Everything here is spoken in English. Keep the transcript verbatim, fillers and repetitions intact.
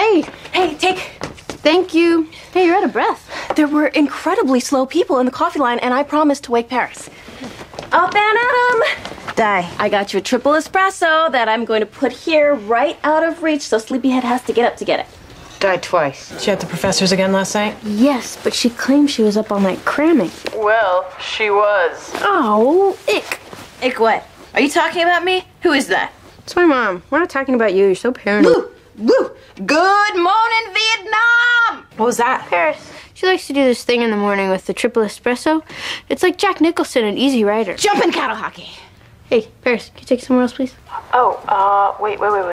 Hey. Hey, take. Thank you. Hey, you're out of breath. There were incredibly slow people in the coffee line, and I promised to wake Paris. Up and Adam! Die. I got you a triple espresso that I'm going to put here right out of reach so Sleepyhead has to get up to get it. Die twice. She at the professor's again last night? Yes, but she claimed she was up all night cramming. Well, she was. Oh, ick. Ick what? Are you talking about me? Who is that? It's my mom. We're not talking about you. You're so paranoid. Woo! Woo! Good morning, Vietnam! What was that? Paris. She likes to do this thing in the morning with the triple espresso. It's like Jack Nicholson and Easy Rider. Jumping cattle hockey. Hey, Paris, can you take somewhere else, please? Oh, uh, wait, wait, wait, wait.